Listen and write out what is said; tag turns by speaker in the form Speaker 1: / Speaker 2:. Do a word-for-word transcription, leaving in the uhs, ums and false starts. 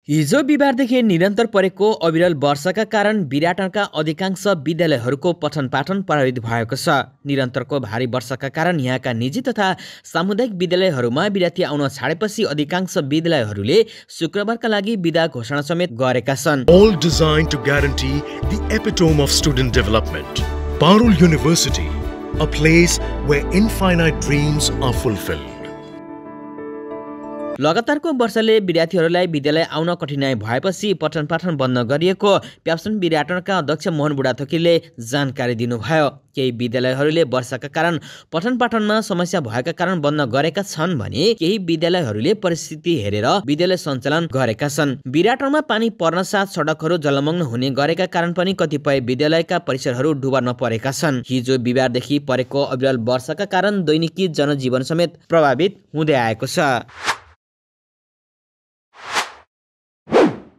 Speaker 1: हिजो बिहिबारदेखि निरन्तर परेको अविरल वर्षाका कारण विराटनका अधिकांश विद्यालयहरूको पठन पाठन प्रभावित भएको छ। निरन्तरको भारी वर्षाका कारण यहाँका निजी तथा सामुदायिक विद्यालयहरूमा विद्यार्थी आउन छाडेपछि अधिकांश विद्यालयहरूले शुक्रबारका लागि बिदा घोषणा समेत गरेका छन्।
Speaker 2: All designed to guarantee the epitome of student development. Parul University, a place where infinite dreams are fulfilled.
Speaker 1: लगातारको वर्षाले विद्यार्थीहरूलाई विद्यालय आउन कठिनाई भएपछि पठन पाठन बन्द गरिएको प्याप्सन विराटनका अध्यक्ष मोहन बुढाथोकीले जानकारी दिनुभयो। केही विद्यालयहरूले वर्षाका कारण पठन पाठनमा समस्या भएका कारण बन्द गरेका छन् भने केही विद्यालयहरूले परिस्थिति हेरेर विद्यालय सञ्चालन गरेका छन्। विराटनमा पानी पर्न साथ सडकहरू जलमग्न हुने गरेका कारण पनि कतिपय विद्यालयका परिसरहरू डुबार्न परेका छन्। हिजो बिहिबारदेखि परेको अविरल वर्षाका कारण दैनिकी जनजीवन समेत प्रभावित हुँदै आएको छ।